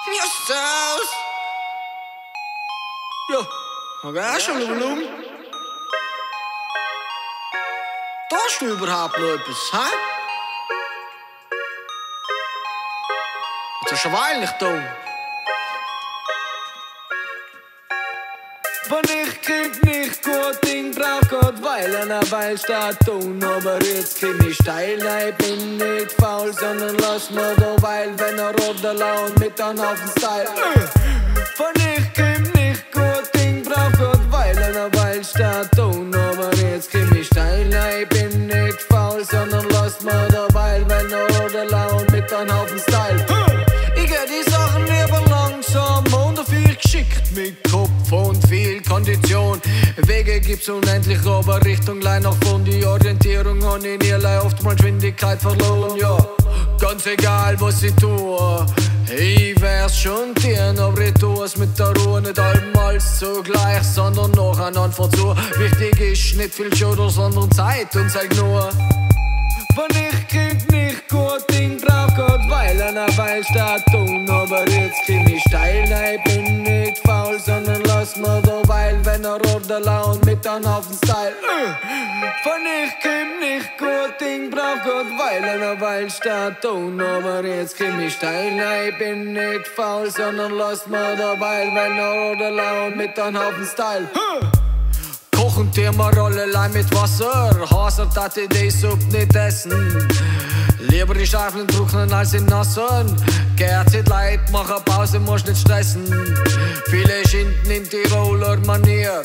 Justus! Ja, okay, schon Volumen. Tust du überhaupt noch etwas, hä? Das ist schon weil nicht da. Wenn ich Kind nicht gut Ding brauch Gott weilen, weil statt tun, aber jetzt komm ich steil, ich bin nicht faul, sondern lass mir da weil, wenn roter Laun mit einem Haufen Style. Wenn ich Kind nicht gut Ding brauch Gott weilen, weil statt tun, aber jetzt komm ich steil, ich bin nicht faul, sondern lass mir da weil, wenn roter Laun mit einem Haufen Style. Ich geh die Sachen lieber langsam und viel geschickt mit Kopf und viel Kondition. Wege gibt's unendlich, aber Richtung gleich nach vorn. Die Orientierung habe ich nie oftmals Geschwindigkeit verloren, ja. Ganz egal, was ich tue, ich wär's schon tieren, aber ich tu's mit der Ruhe, nicht allmals zugleich, sondern nacheinander vorzu. Wichtig ist nicht viel Schulter, sondern Zeit und zeig nur. Wenn ich Kind nicht gut Ding brauch Gott weilen, weil statt tun, aber jetzt komm ich steil, ich bin nicht faul, sondern lass mir da weil, wenn roter Laun mit einem Haufen Style. Wenn ich komm nicht gut Ding brauch Gott weilen, weil statt tun, aber jetzt komm ich steil, ich bin nicht faul, sondern lass mir da weil, wenn roter Laun mit einem Haufen Style. Kochen Thema Rollelein mit Wasser, Haser tat ich die Suppe nicht essen. Lieber die Scheifeln trocknen als in nassen. Gehrzeit leid, mach a Pause, musst nicht stressen. Viele Schinden in Tiroler Manier.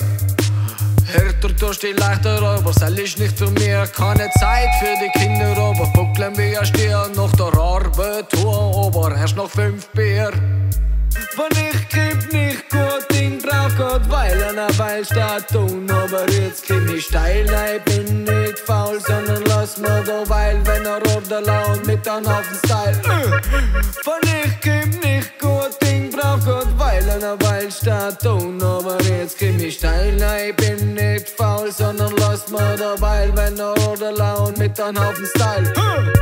Härter tust die leichter, aber das ist nicht für mich. Keine Zeit für die Kinder, aber buckeln wie ein Stier. Nach der Arbeit, aber erst noch 5 Bier. Wenn ich Kind nicht gut Ding brauch Gott weilen, weil statt tun, aber jetzt komm ich steil, ich bin nicht faul, sondern lass mir da weil, wenn roter Laun mit einem Haufen Style. Wenn ich Kind nicht gut Ding brauch Gott weilen, weil statt tun, aber jetzt komm ich steil, ich bin nicht faul, sondern lass mir da weil, wenn roter Laun mit einem Haufen Style.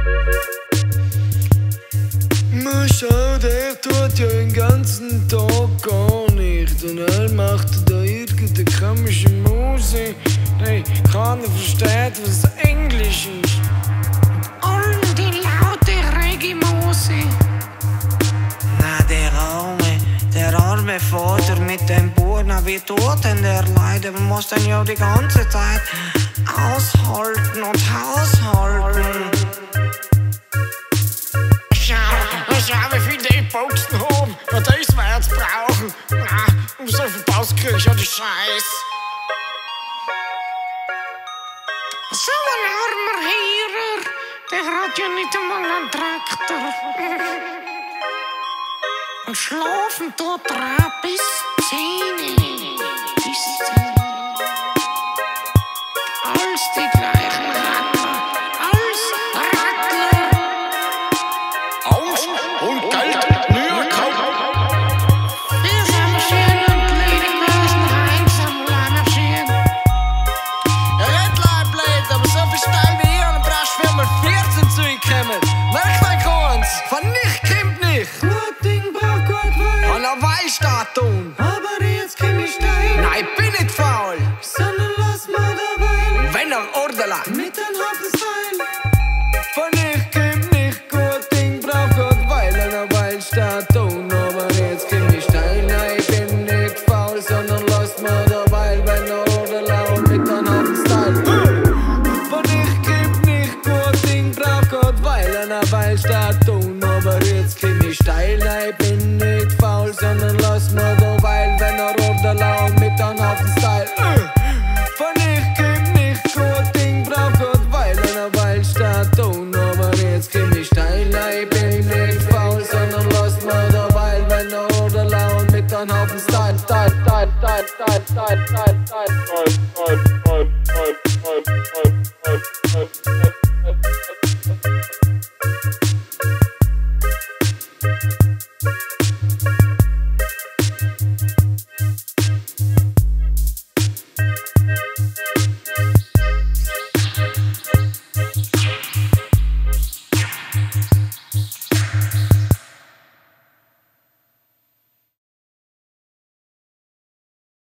Schau, der tut ja den ganzen Tag gar nicht und er macht da irgendeine komische Musik. Nee, keiner versteht, was Englisch ist. Und die laute Reggae-Musik. Na, der arme Vater mit dem Bub, na wie tut denn der leid? Er muss dann ja die ganze Zeit aushalten und haushalten. Schau, wie viel die Boxen haben. Ja, das wird's brauchen. Na, so viel Paus krieg ich ja die Scheiß. So ein armer Heerer, der hat ja nicht einmal einen Traktor. Und schlafen tut er bis 10. Alles die gleichen Rattler. Alles Rattler. Angst und Geld, nur kaum. Wir sind marschieren und Lady müssen einsam marschieren. Red blöd, aber so viel steil wie ihr, dann brauchst du 14 zu kommen. Merkt euch eins, von nicht kommt nicht. Gut Ding brauch Gott weilen, An der Weilstadt tun. aber jetzt komm ich steil, Nein, ich bin nicht faul. sondern lass mir da weilen, Wenn Ordela. mit einem Haufen Style. Wenn ich komm nicht gut Ding brauch Gott weilen, weil statt tun, aber jetzt komm ich steil, ich bin nicht faul, sondern lass mir da weil, wenn roter Laun mit einem Haufen Style. Wenn ich komm nicht gut Ding brauch Gott weilen, weil statt tun, aber jetzt komm ich steil, ich bin nicht faul, sondern lass mir da weil, wenn roter Laun mit einem Haufen Style. Wenn ich komm nicht gut Ding brauch Gott weilen, weil statt tun, aber jetzt komm ich steil, ich bin nicht faul, sondern lass mir da weil, wenn roter Laun mit einem Haufen Style.